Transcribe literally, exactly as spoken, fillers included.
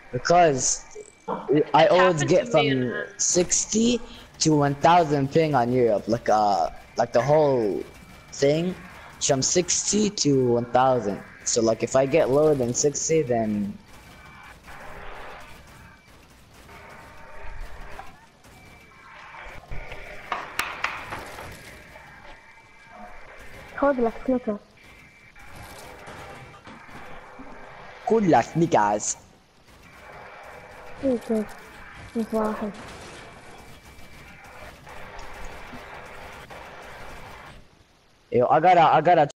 Because I It's always happened to get me and from sixty to one thousand ping on Europe, like uh, like the whole thing, from sixty to one thousand. So like if I get lower than sixty, then خد لك سنيكرز. كلها سنيكرز. ايه كده مش واحد. Yo, I gotta, I gotta